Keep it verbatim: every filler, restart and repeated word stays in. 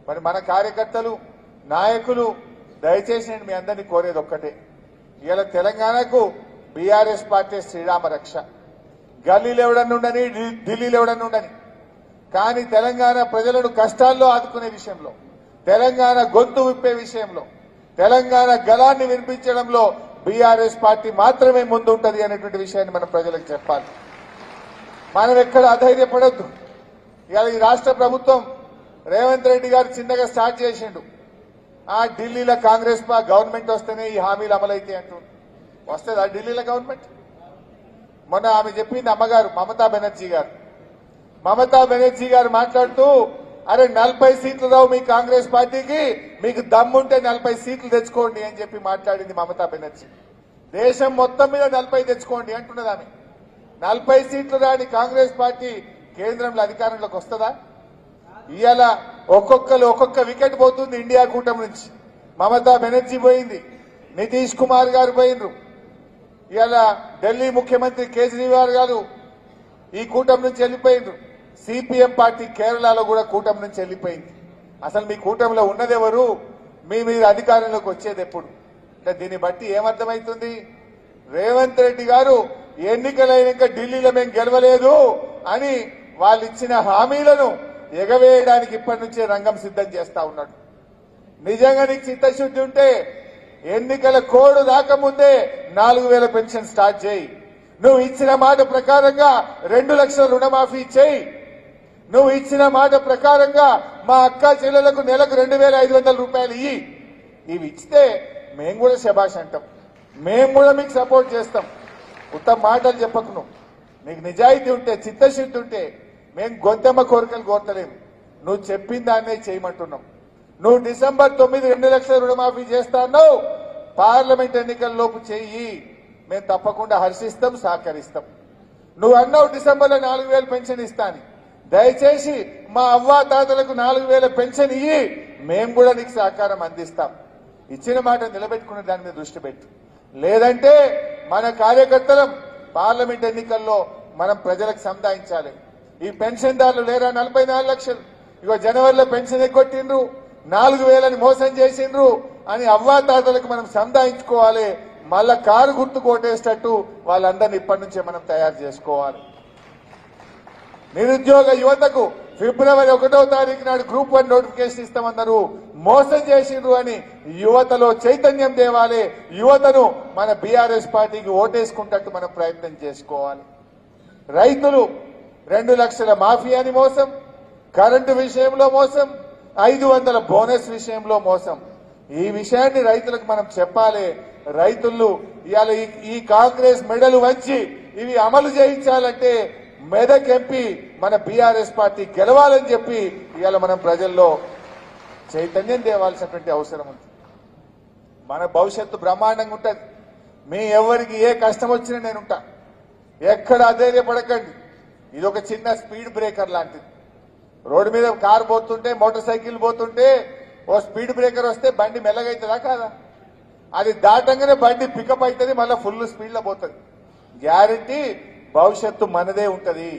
మరి మన కార్యకర్తలు నాయకులు దయచేసి నేను మీ అందరినీ కోరేది ఒక్కటే, ఇవాళ తెలంగాణకు బీఆర్ఎస్ పార్టీ శ్రీరామ రక్ష. గల్లీలు ఎవడన్నా ఉండని, ఢిల్లీలో ఎవడన్నా ఉండని, కానీ తెలంగాణ ప్రజలను కష్టాల్లో ఆదుకునే విషయంలో, తెలంగాణ గొంతు విప్పే విషయంలో, తెలంగాణ గళాన్ని వినిపించడంలో బీఆర్ఎస్ పార్టీ మాత్రమే ముందుంటది అనేటువంటి విషయాన్ని మనం ప్రజలకు చెప్పాలి. మనం ఎక్కడ అధైర్యపడొద్దు. ఇవాళ ఈ రాష్ట్ర ప్రభుత్వం రేవంత్ రెడ్డి గారు చిన్నగా స్టార్ట్ చేసిండు. ఆ ఢిల్లీలో కాంగ్రెస్ గవర్నమెంట్ వస్తేనే ఈ హామీలు అమలైతే అంటూ వస్తుంది. ఆ ఢిల్లీలో గవర్నమెంట్ మొన్న ఆమె చెప్పింది అమ్మగారు మమతా బెనర్జీ గారు. మమతా బెనర్జీ గారు మాట్లాడుతూ, అరే నలభై సీట్లు రావు మీ కాంగ్రెస్ పార్టీకి, మీకు దమ్ముంటే నలభై సీట్లు తెచ్చుకోండి అని చెప్పి మాట్లాడింది మమతా బెనర్జీ. దేశం మొత్తం మీద నలభై తెచ్చుకోండి అంటున్నది ఆమె. నలభై సీట్లు రాని కాంగ్రెస్ పార్టీ కేంద్రంలో అధికారంలోకి వస్తుందా? ఇవాళ ఒక్కొక్కరు ఒక్కొక్క వికెట్ పోతుంది ఇండియా కూటమి నుంచి. మమతా బెనర్జీ పోయింది, నితీష్ కుమార్ గారు పోయినరు, ఇవాళ ఢిల్లీ ముఖ్యమంత్రి కేజ్రీవాల్ గారు ఈ కూటమి నుంచి వెళ్ళిపోయినరు, సిపిఎం పార్టీ కేరళలో కూడా కూటమి నుంచి వెళ్ళిపోయింది. అసలు మీ కూటమిలో ఉన్నదెవరు? మీ మీద అధికారంలోకి వచ్చేది ఎప్పుడు? అంటే దీన్ని బట్టి ఏమర్థమవుతుంది? రేవంత్ రెడ్డి గారు ఎన్నికలైనాక ఢిల్లీలో మేము గెలవలేదు అని వాళ్ళు ఇచ్చిన హామీలను ఎగవేయడానికి ఇప్పటి నుంచే రంగం సిద్ధం చేస్తా ఉన్నాడు. నిజంగా నీకు చిత్తశుద్ధి ఉంటే ఎన్నికల కోడ్ రాకముందే నాలుగు వేల పెన్షన్ స్టార్ట్ చేయి. నువ్వు ఇచ్చిన మాట ప్రకారంగా రెండు లక్షల రుణమాఫీ చేయి. నువ్వు ఇచ్చిన మాట ప్రకారంగా మా అక్క చెల్లెలకు నెలకు రెండు వేల ఐదు వందల రూపాయలు ఇయ్యి. ఇవి ఇస్తే మేము కూడా శభాష్ అంటాం, మేము కూడా మీకు సపోర్ట్ చేస్తాం. ఉత్తమ మాటలు చెప్పకు. నువ్వు నీకు నిజాయితీ ఉంటే, చిత్తశుద్ధి ఉంటే మేము గొంతెమ్మ కోరికలు కోరతలేము. నువ్వు చెప్పిన దాన్నే చేయమంటున్నాం. నువ్వు డిసెంబర్ తొమ్మిది రెండు లక్షల రుణమాఫీ చేస్తా అన్నావు, పార్లమెంట్ ఎన్నికల లోపు చెయ్యి, మేము తప్పకుండా హర్షిస్తాం, సహకరిస్తాం. నువ్వు అన్నావు డిసెంబర్లో నాలుగు వేల పెన్షన్ ఇస్తాని, దయచేసి మా అవ్వా తాతలకు నాలుగు వేల పెన్షన్ ఇయ్యి, మేము కూడా నీకు సహకారం అందిస్తాం. ఇచ్చిన మాట నిలబెట్టుకునే దాని మీద దృష్టి పెట్టు. లేదంటే మన కార్యకర్తలం పార్లమెంట్ ఎన్నికల్లో మనం ప్రజలకు సంధాయించాలి. ఈ పెన్షన్దారులు లేరా నలభై నాలుగు లక్షలు, ఇగో జనవరిలో పెన్షన్ ఎగ్గొట్టిండ్రు, నాలుగు వేలని మోసం చేసిండ్రు అని అవ్వా తాతలకు మనం సంధాయించుకోవాలి. మళ్ళా కారు గుర్తు కోటేసేటట్టు వాళ్ళందరినీ ఇప్పటి నుంచే మనం తయారు చేసుకోవాలి. నిరుద్యోగ యువతకు ఫిబ్రవరి ఒకటో తారీఖు నాడు గ్రూప్ వన్ నోటిఫికేషన్ ఇస్తామన్నారు, మోసం చేసిండ్రు అని యువతలో చైతన్యం తేవాలి. యువతను మన బీఆర్ఎస్ పార్టీకి ఓటేసుకుంటట్టు మనం ప్రయత్నం చేసుకోవాలి. రైతులు రెండు లక్షల మాఫీ అని మోసం, కరెంటు విషయంలో మోసం, ఐదు వందల బోనస్ విషయంలో మోసం. ఈ విషయాన్ని రైతులకు మనం చెప్పాలి. రైతులు ఇవాళ ఈ కాంగ్రెస్ మెడలు వంచి ఇవి అమలు చేయించాలంటే మెదక్ ఎంపీ మన బీఆర్ఎస్ పార్టీ గెలవాలని చెప్పి ఇవాళ మనం ప్రజల్లో చైతన్యం తేవాల్సినటువంటి అవసరం ఉంది. మన భవిష్యత్తు బ్రహ్మాండంగా ఉంటుంది. మీ ఎవరికి ఏ కష్టం వచ్చినా నేనుంటా, ఎక్కడ అధైర్యపడకండి. ఇది ఒక చిన్న స్పీడ్ బ్రేకర్ లాంటిది. రోడ్డు మీద కారు పోతుంటే, మోటార్ సైకిల్ పోతుంటే ఓ స్పీడ్ బ్రేకర్ వస్తే బండి మెల్లగైతుందా కాదా? అది దాటంగానే బండి పికప్ అవుతుంది, మళ్ళీ ఫుల్ స్పీడ్ లో పోతుంది. గ్యారంటీ భవిష్యత్తు మనదే ఉంటది.